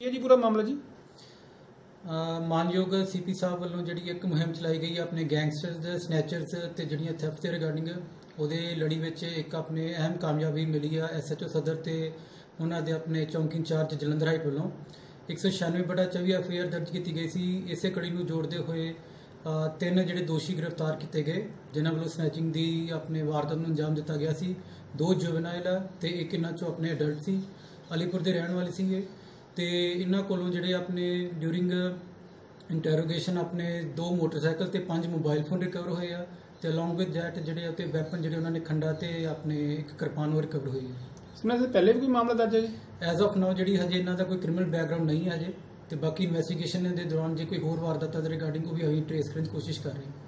ਇਹ ਜੀ ਪੂਰਾ ਮਾਮਲਾ ਜੀ ਮਾਨਯੋਗ ਸੀਪੀ ਸਾਹਿਬ ਵੱਲੋਂ ਜਿਹੜੀ ਇੱਕ ਮੁਹਿੰਮ ਚਲਾਈ ਗਈ ਆਪਣੇ ਗੈਂਗਸਟਰਸ ਸਨੈਚਰਸ ਤੇ ਜਿਹੜੀਆਂ ਥੈਫਟ ਦੇ ਰਿਗਾਰਡਿੰਗ ਉਹਦੇ ਲੜੀ ਵਿੱਚ ਇੱਕ ਆਪਣੇ ਅਹਿਮ ਕਾਮਯਾਬੀ ਮਿਲੀ ਆ ਐਸਐਚਓ ਸਦਰ ਤੇ ਉਹਨਾਂ ਦੇ ਆਪਣੇ ਚੌਂਕੀ ਇੰਚਾਰਜ ਜਲੰਧਰ ਹਾਈਟ ਵੱਲੋਂ 196/24 ਐਫਆਈਆਰ ਦਰਜ ਕੀਤੀ ਗਈ ਸੀ। ਇਸੇ ਕੜੀ ਨੂੰ ਜੋੜਦੇ ਹੋਏ ਤਿੰਨ ਜਿਹੜੇ ਦੋਸ਼ੀ ਗ੍ਰਿਫਤਾਰ ਕੀਤੇ ਗਏ ਜਿਨ੍ਹਾਂ ਵੱਲੋਂ ਸਨੈਚਿੰਗ ਦੀ ਆਪਣੇ ਵਾਰਦਾਤ ਨੂੰ ਅੰਜਾਮ ਦਿੱਤਾ ਗਿਆ ਸੀ। ਦੋ ਜੁਵਨਾਈਲ ਤੇ ਇੱਕ ਇਹਨਾਂ ਚੋਂ ਆਪਣੇ ਅਡਲਟ ਸੀ, ਅਲੀਪੁਰ ਦੇ ਰਹਿਣ ਵਾਲੇ ਸੀਗੇ ਤੇ ਇਹਨਾਂ ਕੋਲੋਂ ਜਿਹੜੇ ਆਪਣੇ ਡਿਊਰਿੰਗ ਇੰਟਰੋਗੇਸ਼ਨ ਆਪਣੇ 2 ਮੋਟਰਸਾਈਕਲ ਤੇ 5 ਮੋਬਾਈਲ ਫੋਨ ਰਿਕਵਰ ਹੋਏ ਆ ਤੇ ਅਲੋਂਗ ਵਿਦ ਦੈਟ ਜਿਹੜੇ ਉੱਤੇ ਵੈਪਨ ਜਿਹੜੇ ਉਹਨਾਂ ਨੇ ਖੰਡਾ ਤੇ ਆਪਣੇ ਇੱਕ ਕਿਰਪਾਨ ਰਿਕਵਰ ਹੋਈ ਹੈ। ਇਹਨਾਂ ਦੇ ਪਹਿਲੇ ਵੀ ਕੋਈ ਮਾਮਲਾ ਦਰਜ ਹੈ ਜੀ? ਐਜ਼ ਆਫ ਨਾਓ ਜਿਹੜੀ ਹਜੇ ਇਹਨਾਂ ਦਾ ਕੋਈ ਕ੍ਰਿਮੀਨਲ ਬੈਕਗ੍ਰਾਉਂਡ ਨਹੀਂ ਹੈ ਹਜੇ ਤੇ ਬਾਕੀ ਇਨਵੈਸਟੀਗੇਸ਼ਨ ਦੇ ਦੌਰਾਨ ਜੇ ਕੋਈ ਹੋਰ ਵਾਰਦਾਤਾਂ ਦੇ ਰਿਗਾਰਡਿੰਗ ਉਹ ਵੀ ਅਸੀਂ ਟ੍ਰੇਸ ਕਰਨ ਦੀ ਕੋਸ਼ਿਸ਼ ਕਰ ਰਹੇ ਹਾਂ।